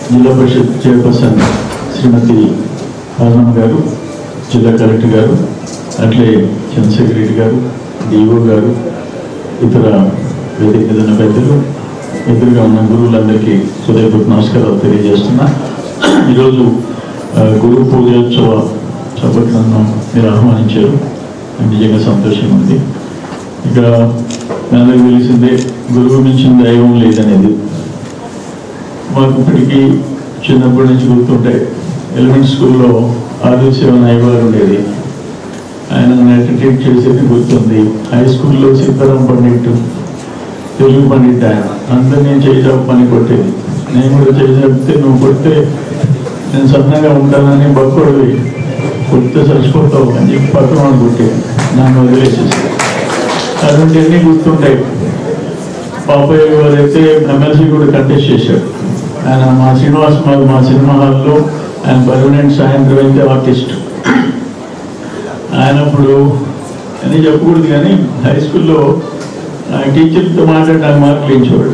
జిల్లా పరిషత్ చైర్పర్సన్ శ్రీమతి పార్వమ్మ గారు, జిల్లా కలెక్టర్ గారు, అట్లే చంద్రశేఖర్ రెడ్డి గారు, డిఓ గారు, ఇతర వేదిక మీద ఉన్న పెద్దలు, ఎదురుగా ఉన్న గురువులందరికీ హృదయపూర్వక నమస్కారాలు తెలియజేస్తున్నా. ఈరోజు గురు పూజోత్సవ సభకు నన్ను మీరు ఆహ్వానించారు. నిజంగా సంతోషంగా ఉంది. ఇక్కడ అందరికీ తెలిసిందే, గురువు మించిన దైవం లేదనేది. మాకు ఇప్పటికీ చిన్నప్పటి నుంచి గుర్తుంటాయి. ఎలిమెంట్ స్కూల్లో ఆదిశివన్ అయ్యవారు ఉండేది, ఆయన ట్రీట్ చేసేది గుర్తుంది. హై స్కూల్లో సీతారాం పండిట్, తెలుగు పండిట్, ఆయన అందరినీ చేసావు పని కొట్టేది. నేను కూడా చేసేస్తే నువ్వు కొడితే నేను సన్నగా ఉంటానని బక్కడివి, కొడితే చచ్చిపోతావు అని చెప్పి పక్కన వాడు కొట్టేది, నన్ను వదిలేసేసి. అటువంటివన్నీ గుర్తుంటాయి. పాపయ్య గారు అయితే ఎమ్మెల్సీ కూడా కంటెస్ట్ చేశాడు. ఆయన మా శ్రీనివాస్ మా సినిమా హాల్లో ఆయన పర్మనెంట్ సాయంత్రం అయితే ఆర్టిస్ట్. ఆయన అప్పుడు అని చెప్పకూడదు కానీ హై స్కూల్లో టీచర్తో మాట్లాడడానికి మార్కులు ఇచ్చేవాడు.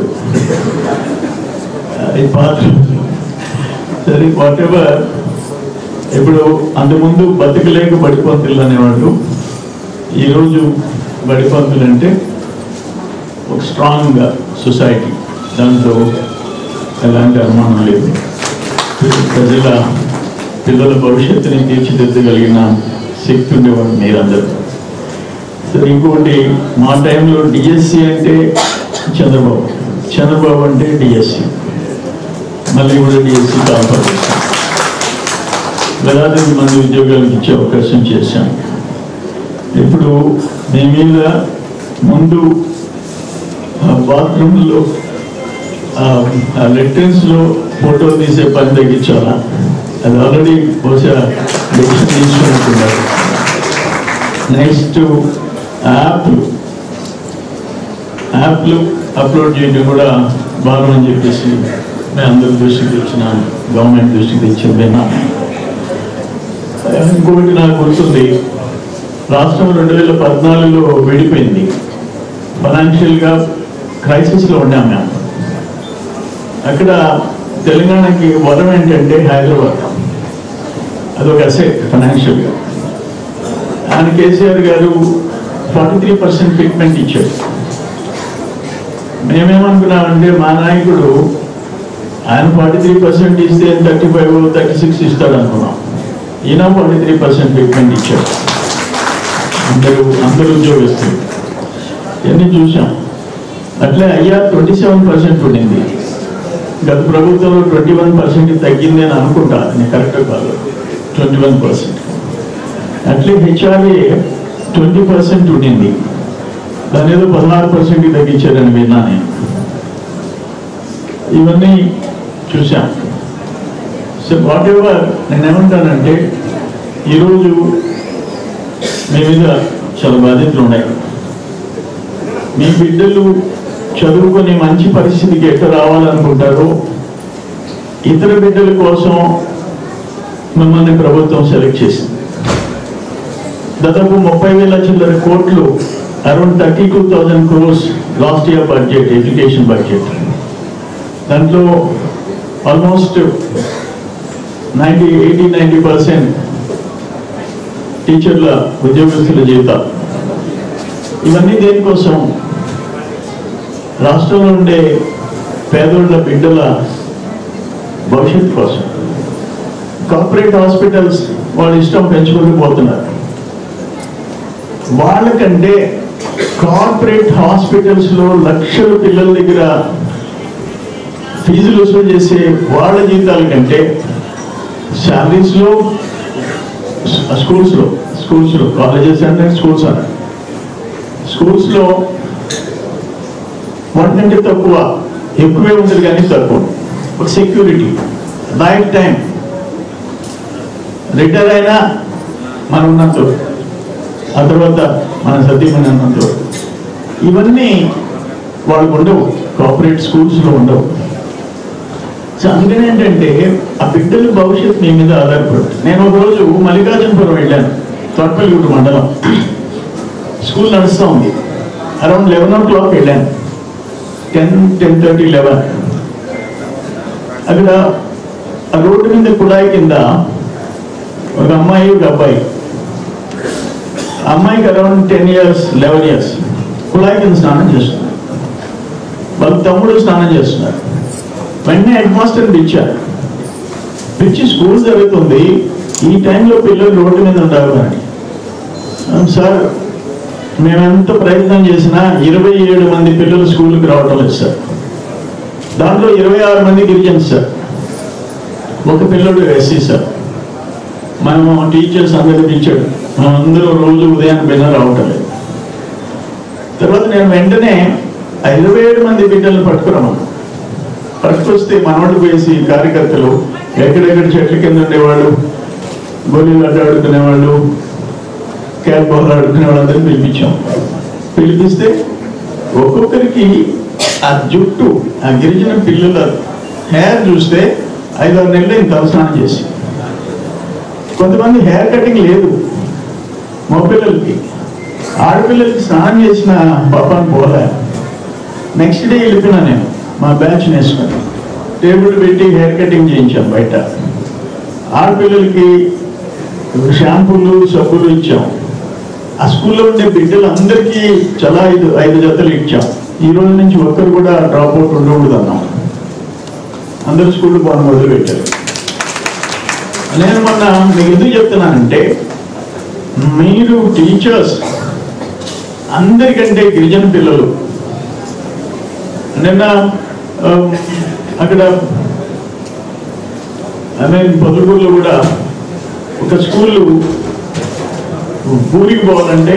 అది పాత్ర సరే, వాట్ ఎవర్. ఇప్పుడు అంతకుముందు బతకలేక బడిపంతులు అనేవాళ్ళు. ఈరోజు బడిపంతులు అంటే ఒక స్ట్రాంగ్ సొసైటీ, దాంట్లో ఎలాంటి అనుమానం లేదు. పిల్లల భవిష్యత్తుని తీర్చిదిద్దగలిగిన శక్తి ఉండేవాడు మీరందరూ. సరే, ఇంకొకటి, మా టైంలో డిఎస్సి అంటే చంద్రబాబు, చంద్రబాబు అంటే డిఎస్సి, మళ్ళీ కూడా డిఎస్సి కాల్ఫర్ చేశాం. వేలాది మంది ఉద్యోగాలకు ఇచ్చే అవకాశం చేశాం. ఇప్పుడు మీ మీద ముందు బాత్రూంలో లెట్రిన్స్లో ఫోటో తీసే పని తగ్గించాలా, అది ఆల్రెడీ బహుశా డెసిషన్ తీసుకున్నట్టున్నారు. నెక్స్ట్ యాప్లు అప్లోడ్ చేయడం కూడా భారం అని చెప్పేసి మేము అందరి దృష్టికి తెచ్చిన, గవర్నమెంట్ దృష్టికి తెచ్చిందేనా. ఇంకొకటి నాకు గుర్తుంది, రాష్ట్రం 2014లో విడిపోయింది. ఫైనాన్షియల్గా క్రైసిస్లో ఉన్నాం మేము. అక్కడ తెలంగాణకి వరం ఏంటంటే హైదరాబాద్, అదొక అసెట్ ఫైనాన్షియల్గా. ఆయన కేసీఆర్ గారు 43% ట్రీట్మెంట్ ఇచ్చాడు. మేమేమనుకున్నామంటే మా నాయకుడు ఆయన 43% ఇస్తే 35, 36 ఇస్తాడు అనుకున్నాం. ఈయన 43% ట్రీట్మెంట్ ఇచ్చాడు. అందరూ ఉద్యోగస్తులు ఇవన్నీ చూసాం. అట్లే అయ్యా 27% ఉండింది. గత ప్రభుత్వంలో 21% తగ్గింది అని అనుకుంటా, నేను కరెక్ట్ కాదు, 21%. అట్లే హెచ్ఆర్ఏ 20% ఉండింది, దాని ఏదో 16% తగ్గించారని విన్నా నేను. ఇవన్నీ చూసాం. సో వాట్ ఎవర్, నేనేమంటానంటే ఈరోజు మీ మీద చాలా బాధ్యతలు ఉన్నాయి. మీ బిడ్డలు చదువుకొని మంచి పరిస్థితికి ఎట్లా రావాలనుకుంటారో, ఇతర బిడ్డల కోసం మిమ్మల్ని ప్రభుత్వం సెలెక్ట్ చేసింది. దాదాపు 30,000 చిల్లర కోట్లు, around 32,000 crores last year budget, education budget. దాంట్లో ఆల్మోస్ట్ 80-90% టీచర్ల ఉద్యోగస్తుల జీతాలు. ఇవన్నీ దేనికోసం? రాష్ట్రంలో ఉండే పేదోళ్ళ బిడ్డల భవిష్యత్తు కోసం. కార్పొరేట్ హాస్పిటల్స్ వాళ్ళ ఇష్టం పెంచుకుంటూ పోతున్నారు. వాళ్ళకంటే కార్పొరేట్ హాస్పిటల్స్లో లక్షల పిల్లల దగ్గర ఫీజులు వసూలు చేసే వాళ్ళ జీతాల కంటే శాలరీస్లో, స్కూల్స్లో కాలేజెస్ అంటే స్కూల్స్లో వాటికంటే ఎక్కువే ఉంటుంది కానీ తక్కువ. ఒక సెక్యూరిటీ, లైఫ్ టైం, రిటైర్ అయినా మనం ఉన్నంత, ఆ తర్వాత మన సతీమణి అన్నంత. ఇవన్నీ వాళ్ళకు ఉండవు, కార్పొరేట్ స్కూల్స్లో ఉండవు. సో అందుకని ఏంటంటే ఆ బిడ్డల భవిష్యత్తు మీ మీద ఆధారపడుతుంది. నేను ఒకరోజు మల్లికార్జునపురం వెళ్ళాను, తొట్పల్లిగుట్టు మండలం. స్కూల్ నడుస్తూ ఉంది. అరౌండ్ 11 o'clock వెళ్ళాను, 10, 10:30, 11. అక్కడ ఆ రోడ్డు మీద కుళాయి కింద ఒక అమ్మాయి ఒక అబ్బాయి. అమ్మాయికి అరౌండ్ 10 years 11 years కుళాయి కింద స్నానం చేస్తున్నారు. వాళ్ళ తమ్ముడు స్నానం చేస్తున్నారు. వెంటనే హెడ్ మాస్టర్ని పిలిచి స్కూల్ జరుగుతుంది, ఈ టైంలో పిల్లలు రోడ్డు మీద ఉంటారు అని. సార్, మేమెంత ప్రయత్నం చేసినా 27 మంది పిల్లలు స్కూల్కి రావటం లేదు సార్. దాంట్లో 26 మంది గిరిజన్స్ సార్, ఒక పిల్లడు ఎస్సీ సార్. మనము టీచర్స్ అందరూ పిలిచాడు, అందరూ రోజు ఉదయాన్ని పిల్లలు రావటం లేదు. తర్వాత నేను వెంటనే 27 మంది బిడ్డలను పట్టుకొస్తే మనవాళ్ళు వేసి కార్యకర్తలు ఎక్కడెక్కడ చెట్ల కింద ఉండేవాళ్ళు, గోళీలు ఆడుకునేవాళ్ళు, క్యాట్ బాల్ ఆడుకునే వాళ్ళందరినీ పిలిపిస్తే ఒక్కొక్కరికి ఆ జుట్టు, ఆ గిరిజన పిల్లల హెయిర్ చూస్తే 5-6 నెలలు ఇంత తలస్నానం చేసి. కొంతమంది హెయిర్ కటింగ్ లేదు, మగపిల్లలకి. ఆడపిల్లలకి స్నానం చేసిన పాపాన్ని పోలే. నెక్స్ట్ డే వెళ్ళిపోయినా నేను మా బ్యాచ్ వేసుకుని టేబుల్ పెట్టి హెయిర్ కటింగ్ చేయించాం బయట. ఆడపిల్లలకి షాంపూలు సబ్బులు ఇచ్చాం. ఆ స్కూల్లో ఉండే బిడ్డలు అందరికీ చాలా 5 జతలు ఇచ్చాం. ఈ రోజు నుంచి ఒక్కరు కూడా డ్రాప్ అవుట్ ఉండకూడదు అన్నాం. అందరు స్కూల్లో పోవడం మొదలు పెట్టారు. నేను మొన్న మీకు ఎందుకు చెప్తున్నానంటే, మీరు టీచర్స్ అందరికంటే గిరిజన పిల్లలు. నిన్న అక్కడ పొద్దుటూరులో కూడా ఒక స్కూలు ఊరికి పోవాలంటే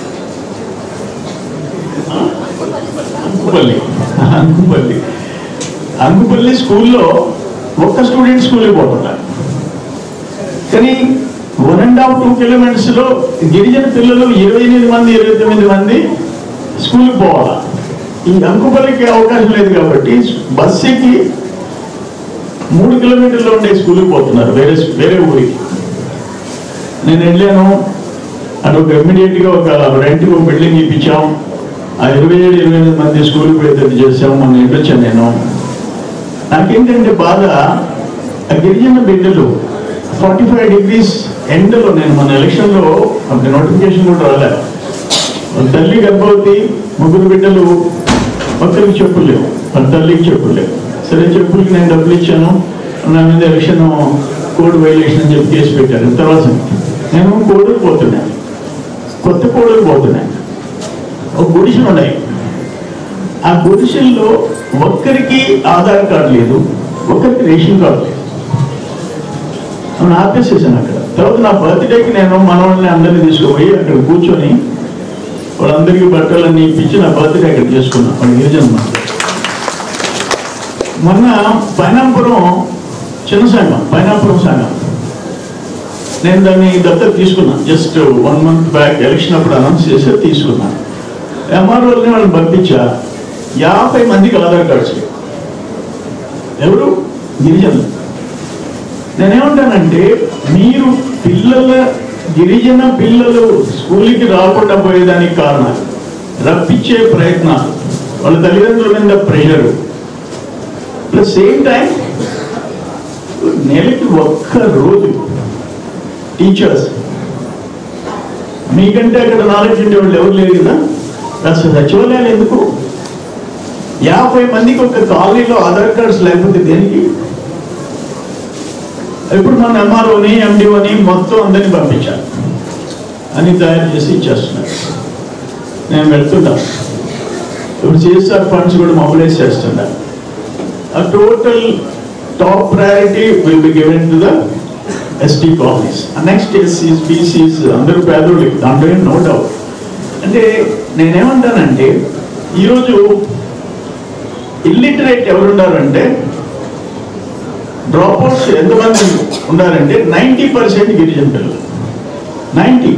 అంకుపల్లి స్కూల్లో ఒక్క స్టూడెంట్ స్కూల్కి పోతున్నారు. కానీ 1.5-2 kilometers గిరిజన పిల్లలు 28 మంది 29 మంది స్కూల్కి పోవాలా. ఈ అంకుపల్లికి అవకాశం లేదు కాబట్టి బస్ ఎక్కి 3 kilometers ఉండే స్కూల్కి పోతున్నారు, వేరే ఊరికి. నేను వెళ్ళాను. అటు ఒక ఇమ్మీడియట్గా ఒక రెంట్కి ఒక బిల్డింగ్ ఇప్పించాం. ఆ 27-28 మంది స్కూల్కి పోయేటట్టు చేసాం. మొన్న వెళ్ళొచ్చాను నేను. నాకేంటంటే బాధ, ఆ గిరిజన బిడ్డలు 45 degrees ఎండలో, నేను మన ఎలక్షన్లో అప్పుడు నోటిఫికేషన్ కూడా రాలే, తల్లి గర్భవతి, 3 బిడ్డలు, ఒక్కరికి చెప్పులు లేవు, వాళ్ళ తల్లికి చెప్పులు లేవు. సరే, చెప్పులకి నేను డబ్బులు ఇచ్చాను, నా మీద ఎలక్షన్ కోడ్ వైలేషన్ అని చెప్పి కేసు పెట్టారు. తర్వాత నేను కోడలు పోతున్నాను, కొత్త కోడలు పోతున్నాను. ఒక గుడిసెలు ఉన్నాయి. ఆ గుడిసెల్లో ఒక్కరికి ఆధార్ కార్డు లేదు, ఒక్కరికి రేషన్ కార్డు లేదు. ఆపేసేసాను అక్కడ. తర్వాత నా బర్త్డేకి నేను మనవాళ్ళని అందరినీ తీసుకుపోయి అక్కడ కూర్చొని వాళ్ళందరికీ బట్టలన్నీ ఇప్పించి నా బర్త్డే అక్కడ చేసుకున్నాను. వాళ్ళ గిరిజన మొన్న పైనాపురం చిన్న సంఘం, పైనాపురం సంఘం, నేను దాన్ని దత్తత తీసుకున్నాను. జస్ట్ 1 month బ్యాక్ ఎలక్షన్ అప్పుడు అనౌన్స్ చేసి తీసుకున్నాను. ఎంఆర్ఓని వాళ్ళని పంపించా. 50 మందికి ఆధార్ కార్డ్స్ లేవు. ఎవరు? గిరిజనులు. నేనేమంటానంటే, మీరు గిరిజన పిల్లలు స్కూల్కి రాకుండా పోయేదానికి కారణాలు, రప్పించే ప్రయత్నాలు, వాళ్ళ తల్లిదండ్రుల మీద ప్రెషరు, ప్లస్ సేమ్ టైం నెలకి ఒక్క రోజు టీచర్స్, మీకంటే అక్కడ నాలెడ్జ్ ఉండే వాళ్ళు ఎవరు లేరు కదా. అసలు సచివాలయాలు ఎందుకు? 50 మందికి ఒక కాలనీలో ఆధార్ కార్డ్స్ లేకపోతే దేనికి? ఇప్పుడు మన ఎంఆర్ఓని ఎండిఓని మొత్తం అందరినీ పంపించాను, అని తయారు చేసి ఇచ్చేస్తున్నారు. నేను వెళ్తున్నా. ఇప్పుడు సిఎస్ఆర్ ఫండ్స్ కూడా మొబిలైజ్ చేస్తున్నా. ఆ total top priority will be given to the ST colonies. Next ఎస్సీస్, బీసీస్, అందరూ పేదోళ్ళు, దాంట్లో ఏం నో డౌట్. అంటే నేనేమంటానంటే, ఈరోజు ఇల్లిటరేట్ ఎవరున్నారంటే, డ్రాప్ అవుట్స్ ఎంతమంది ఉన్నారంటే 90% గిరిజన పిల్లలు. 90.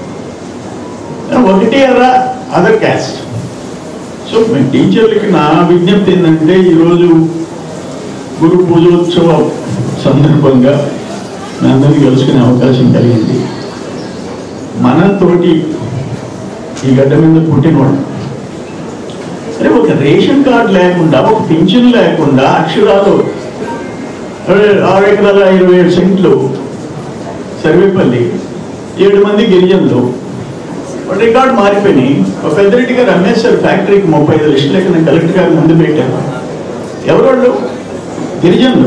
ఒకటి అదర్ క్యాస్ట్. సో మేము టీచర్లకి నా విజ్ఞప్తి ఏంటంటే, ఈరోజు గురు పూజోత్సవం సందర్భంగా మీ అందరికీ కలుసుకునే అవకాశం కలిగింది. మనతోటి ఈ గడ్డ మీద పుట్టినవాడు, అరే ఒక రేషన్ కార్డు లేకుండా, ఒక పింఛన్ లేకుండా, అక్షరాలు 6 ఎకరాల 27 సెంట్లు సర్వేపల్లి, 7 మంది గిరిజనులు. రికార్డు మారిపోయినాయి. ఒక పెద్దరెడ్డి గారు అమ్మేశారు ఫ్యాక్టరీకి 35 లక్షలు ఎక్కడ కలెక్టర్ గారు ముందు పెట్టారు. ఎవరోళ్ళు? గిరిజనులు.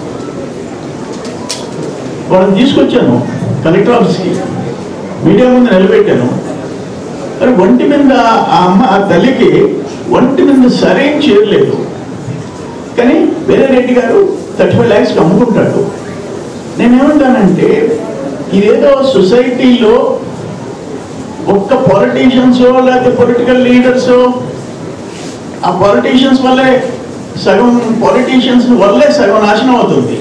వాళ్ళని తీసుకొచ్చాను కలెక్టర్ ఆఫీస్కి, మీడియా ముందు నిలబెట్టాను. మరి ఒంటి మీద ఆ తల్లికి ఒంటి మీద సరైన చేరలేదు, కానీ వేరే రెడ్డి గారు 35 lakhs అమ్ముకుంటాడు. నేనేమంటానంటే ఇదేదో సొసైటీలో ఒక్క పాలిటీషియన్స్ లేకపోతే పొలిటికల్ లీడర్స్, ఆ పాలిటీషియన్స్ వల్లే సగం నాశనం అవుతుంది.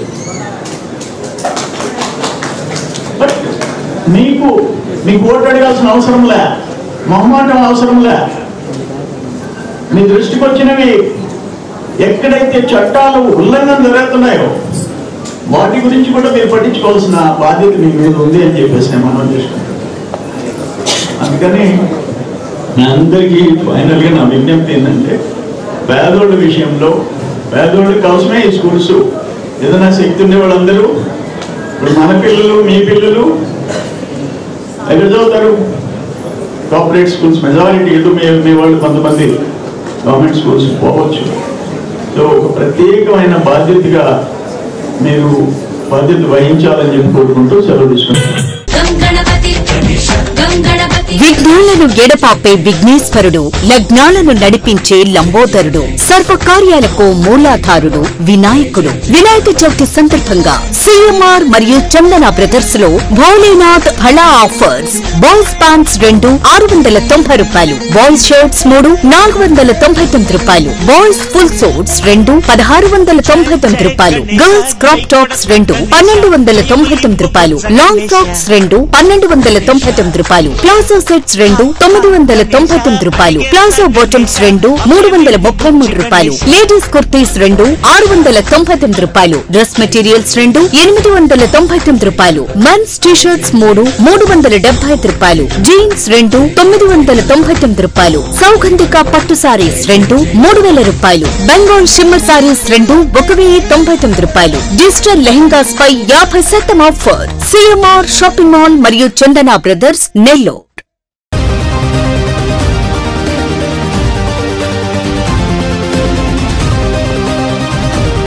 బట్ మీకు ఓటు అడగాల్సిన అవసరంలే, మొహమాటం అవసరంలే. మీ దృష్టికి వచ్చినవి ఎక్కడైతే చట్టాలు ఉల్లంఘన జరుగుతున్నాయో వాటి గురించి కూడా మీరు పట్టించుకోవాల్సిన బాధ్యత మీ మీద ఉంది అని చెప్పేసి నేను మనం చేసుకుంటాను. అందుకని నా అందరికీ ఫైనల్గా నా విజ్ఞప్తి ఏంటంటే, పేదోళ్ళ విషయంలో పేదోళ్ళ కోసమే ఈ స్కూల్స్. ఏదైనా శక్తి ఉండే వాళ్ళందరూ, ఇప్పుడు మన పిల్లలు మీ పిల్లలు ఎక్కడ చదువుతారు? Corporate schools majority. ఏదో మీ వాళ్ళు కొంతమంది గవర్నమెంట్ స్కూల్స్ పోవచ్చు. సో ఒక ప్రత్యేకమైన బాధ్యతగా మీరు బాధ్యత వహించాలని చెప్పి కోరుకుంటూ సెలవు తీసుకుంటారు. విఘ్నాలను ఎడపాపే విఘ్నేశ్వరుడు, లగ్నాలను నడిపించే లంబోదరుడు, సర్వకార్యాలకు మూలాధారుడు వినాయకుడు. వినాయక చవితి సందర్భంగా సిఎంఆర్ మరియు చందన బ్రదర్స్ లో భోలేనాథ్ భళా ఆఫర్స్. బాయ్స్ ప్యాంట్స్ 2 690 రూపాయలు, బాయ్స్ షర్ట్స్ 3 499 రూపాయలు, బాయ్స్ ఫుల్ సూట్స్ 2 1699 రూపాయలు, గర్ల్స్ క్రాప్ టాప్స్ 2 1299 రూపాయలు, లాంగ్ ఫ్రాక్స్ 2 1299 రూపాయలు, ప్లాజో సెట్స్ 2 999 రూపాయలు, ప్లాజో బాటమ్స్ 2 333 రూపాయలు, లేడీస్ కుర్తీస్ 2 699 రూపాయలు, డ్రెస్ మెటీరియల్స్ 2 899 రూపాయలు, మెన్స్ టీషర్ట్స్ 3 375 రూపాయలు, జీన్స్ 2 999 రూపాయలు, సౌగంధిక పట్టు సారీస్ 2 3000 రూపాయలు, బెంగాల్ షిమ్మర్ సారీస్ 2 1099 రూపాయలు, డిజిటల్ లెహెంగాస్ పై 50% ఆఫర్. సిఎంఆర్ షాపింగ్ మాల్ మరియు చందన బ్రదర్స్ నెల్లూరు.